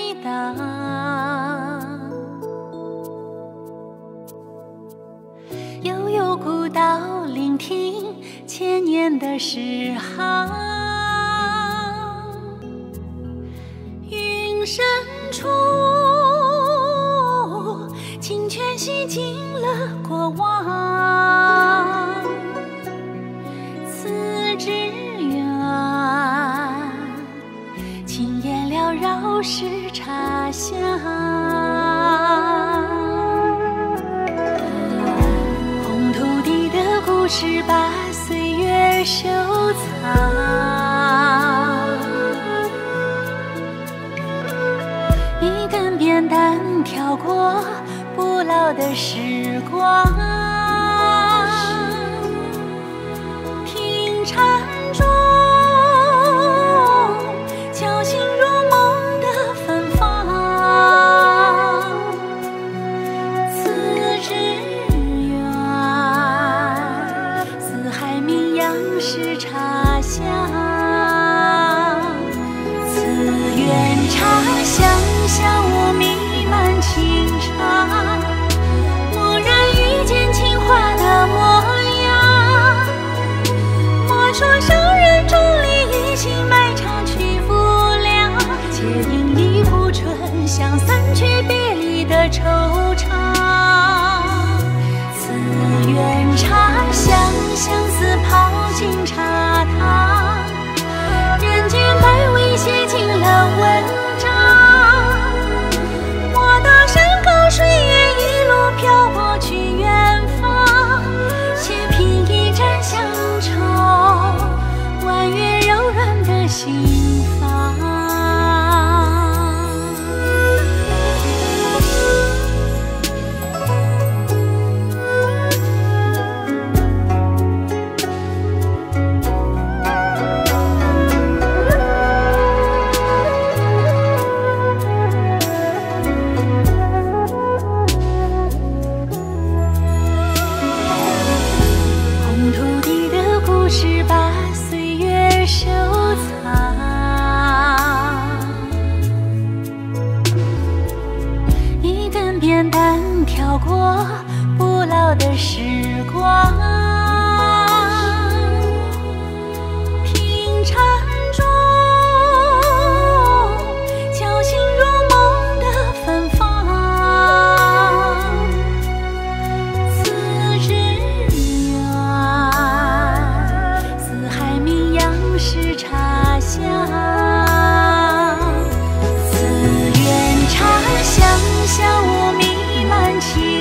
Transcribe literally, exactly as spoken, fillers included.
回荡。悠悠古道，聆听千年的诗行。云深处，清泉洗净了过往。此致远，轻烟缭绕是茶香。红土地的故事把岁月收藏。一根扁担跳过不老的时光，听禅中叫醒如梦的芬芳。此致远，四海名扬是茶香。此愿茶香香雾弥漫清茶，蓦然遇见情花的模样。莫说商人钟离一心卖茶去浮梁，且因一壶醇香散去别离的惆怅。此愿茶香相思泡进茶汤，人间百味写尽了文章。莫道山高水远，一路漂泊去远方，且品一盏乡愁，婉约柔软的心房。红土地的故事把岁月收藏。一根扁担跳过不老的时光，听禅中叫醒如梦的芬芳。此致远，四海名扬是茶香。此愿茶香香雾弥漫清